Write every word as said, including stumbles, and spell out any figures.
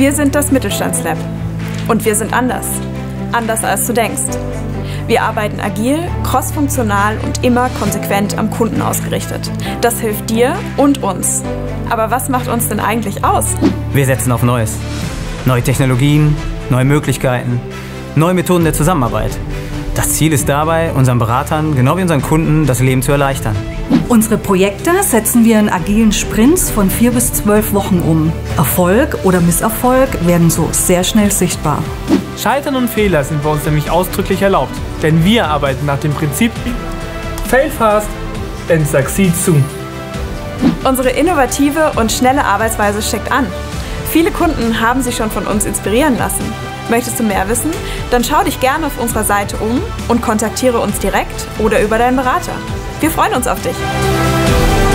Wir sind das Mittelstandslab. Und wir sind anders. Anders als du denkst. Wir arbeiten agil, crossfunktional und immer konsequent am Kunden ausgerichtet. Das hilft dir und uns. Aber was macht uns denn eigentlich aus? Wir setzen auf Neues. Neue Technologien, neue Möglichkeiten, neue Methoden der Zusammenarbeit. Das Ziel ist dabei, unseren Beratern, genau wie unseren Kunden, das Leben zu erleichtern. Unsere Projekte setzen wir in agilen Sprints von vier bis zwölf Wochen um. Erfolg oder Misserfolg werden so sehr schnell sichtbar. Scheitern und Fehler sind bei uns nämlich ausdrücklich erlaubt, denn wir arbeiten nach dem Prinzip Fail fast and succeed soon. Unsere innovative und schnelle Arbeitsweise steckt an. Viele Kunden haben sich schon von uns inspirieren lassen. Möchtest du mehr wissen? Dann schau dich gerne auf unserer Seite um und kontaktiere uns direkt oder über deinen Berater. Wir freuen uns auf dich.